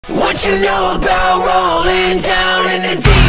What you know about rolling down in the deep?